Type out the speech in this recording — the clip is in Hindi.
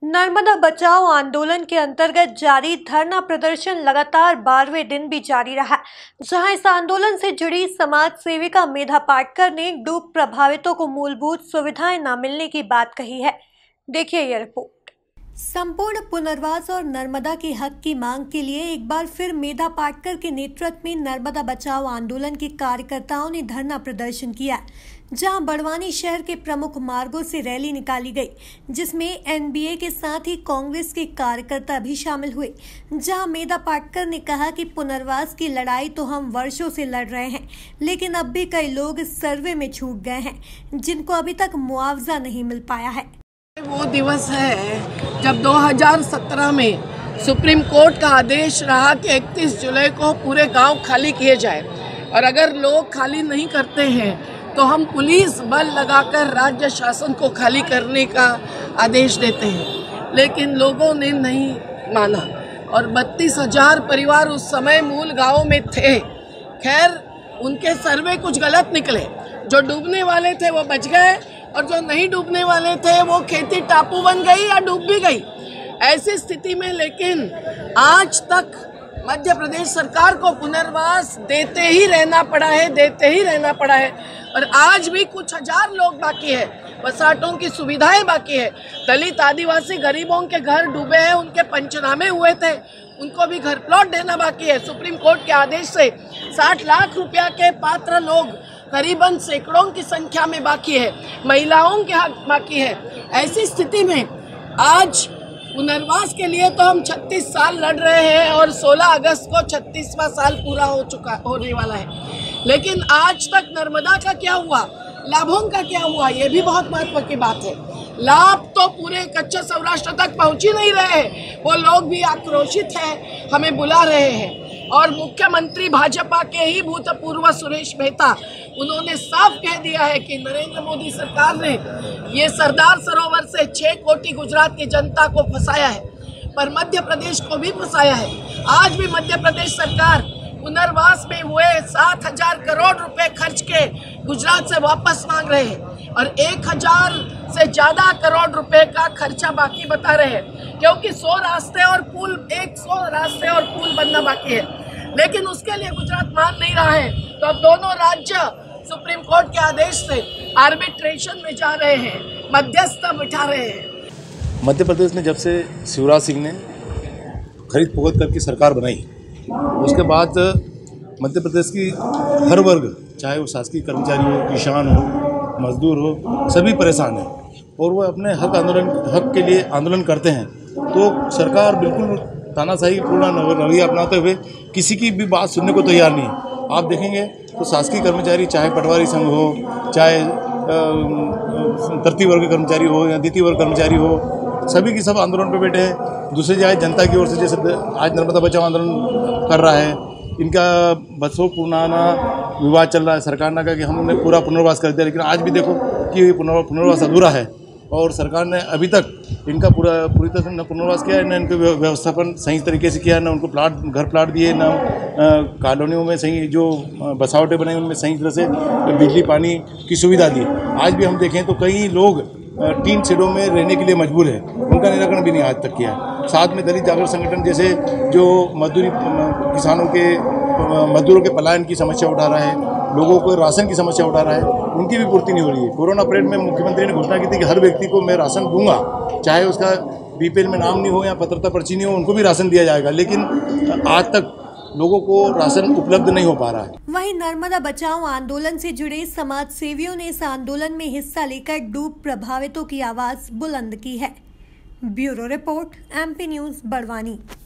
नर्मदा बचाओ आंदोलन के अंतर्गत जारी धरना प्रदर्शन लगातार 12वें दिन भी जारी रहा, जहां इस आंदोलन से जुड़ी समाज सेविका मेधा पाटकर ने डूब प्रभावितों को मूलभूत सुविधाएं न मिलने की बात कही है। देखिए यह रिपोर्ट। संपूर्ण पुनर्वास और नर्मदा के हक की मांग के लिए एक बार फिर मेधा पाटकर के नेतृत्व में नर्मदा बचाओ आंदोलन के कार्यकर्ताओं ने धरना प्रदर्शन किया, जहां बड़वानी शहर के प्रमुख मार्गों से रैली निकाली गई, जिसमें एनबीए के साथ ही कांग्रेस के कार्यकर्ता भी शामिल हुए। जहां मेधा पाटकर ने कहा कि पुनर्वास की लड़ाई तो हम वर्षों से लड़ रहे हैं, लेकिन अब भी कई लोग सर्वे में छूट गए हैं, जिनको अभी तक मुआवजा नहीं मिल पाया है। वो दिवस है जब 2017 में सुप्रीम कोर्ट का आदेश रहा कि 31 जुलाई को पूरे गांव खाली किए जाए, और अगर लोग खाली नहीं करते हैं तो हम पुलिस बल लगाकर राज्य शासन को खाली करने का आदेश देते हैं। लेकिन लोगों ने नहीं माना और 32,000 परिवार उस समय मूल गाँव में थे। खैर, उनके सर्वे कुछ गलत निकले। जो डूबने वाले थे वो बच गए और जो नहीं डूबने वाले थे वो खेती टापू बन गई या डूब भी गई। ऐसी स्थिति में लेकिन आज तक मध्य प्रदेश सरकार को पुनर्वास देते ही रहना पड़ा है और आज भी कुछ हजार लोग बाकी है। बसाहटों की सुविधाएं बाकी है। दलित आदिवासी गरीबों के घर डूबे हैं, उनके पंचनामे हुए थे, उनको भी घर प्लॉट देना बाकी है। सुप्रीम कोर्ट के आदेश से 60 लाख रुपया के पात्र लोग करीबन सैकड़ों की संख्या में बाकी है। महिलाओं के हक बाकी है। ऐसी स्थिति में आज पुनर्वास के लिए तो हम 36 साल लड़ रहे हैं और 16 अगस्त को 36वां साल पूरा होने वाला है। लेकिन आज तक नर्मदा का क्या हुआ, लाभों का क्या हुआ, ये भी बहुत महत्व की बात है। लाभ तो पूरे कच्चे सौराष्ट्र तक पहुंच ही नहीं रहे हैं। वो लोग भी आक्रोशित हैं, हमें बुला रहे हैं। और मुख्यमंत्री भाजपा के ही भूतपूर्व सुरेश मेहता, उन्होंने साफ कह दिया है कि नरेंद्र मोदी सरकार ने ये सरदार सरोवर से 6 कोटि गुजरात की जनता को फंसाया है, पर मध्य प्रदेश को भी फंसाया है। आज भी मध्य प्रदेश सरकार पुनर्वास में हुए 7,000 करोड़ रुपए खर्च के गुजरात से वापस मांग रहे हैं और 1,000 से ज़्यादा करोड़ रुपए का खर्चा बाकी बता रहे हैं, क्योंकि 100 रास्ते और पुल बनना बाकी है। लेकिन उसके लिए गुजरात मान नहीं रहा है, तो अब दोनों राज्य सुप्रीम कोर्ट के आदेश से आर्बिट्रेशन में जा रहे हैं, मध्यस्थ बिठा रहे हैं। मध्य प्रदेश में जब से शिवराज सिंह ने खरीद फरोख्त करके सरकार बनाई, उसके बाद मध्य प्रदेश की हर वर्ग, चाहे वो शासकीय कर्मचारी हो, किसान हो, मजदूर हो, सभी परेशान हैं और वो अपने हक के लिए आंदोलन करते हैं। तो सरकार बिल्कुल तानाशाही पूर्ण रवैया अपनाते हुए किसी की भी बात सुनने को तैयार नहीं है। आप देखेंगे तो शासकीय कर्मचारी, चाहे पटवारी संघ हो, चाहे तृतीय वर्ग कर्मचारी हो या द्वितीय वर्ग कर्मचारी हो, सभी की सब आंदोलन पर बैठे हैं। दूसरी जाए जनता की ओर से, जैसे आज नर्मदा बचाओ आंदोलन कर रहा है, इनका बरसों पुराना विवाद चल रहा है। सरकार ने कहा कि हमने पूरा पुनर्वास कर दिया, लेकिन आज भी देखो कि पुनर्वास अधूरा है और सरकार ने अभी तक इनका पूरी तरह से न पुनर्वास किया है, न इनका व्यवस्थापन सही तरीके से किया है, न उनको घर प्लाट दिए, न कॉलोनियों में सही जो बसावटें बनाई उनमें सही तरह से बिजली पानी की सुविधा दी। आज भी हम देखें तो कई लोग टीन शेडों में रहने के लिए मजबूर है, उनका निराकरण भी नहीं आज तक किया है। साथ में दलित जागरण संगठन जैसे जो मजदूरों के पलायन की समस्या उठा रहा है, लोगों को राशन की समस्या उठा रहा है, उनकी भी पूर्ति नहीं हो रही है। कोरोना पीरियड में मुख्यमंत्री ने घोषणा की थी कि हर व्यक्ति को मैं राशन दूंगा, चाहे उसका बीपीएल में नाम नहीं हो या पात्रता पर्ची नहीं हो, उनको भी राशन दिया जाएगा, लेकिन आज तक लोगों को राशन उपलब्ध नहीं हो पा रहा है। वहीं नर्मदा बचाओ आंदोलन से जुड़े समाज सेवियों ने इस आंदोलन में हिस्सा लेकर डूब प्रभावितों की आवाज बुलंद की है। Bureau report, MP news, Barwani.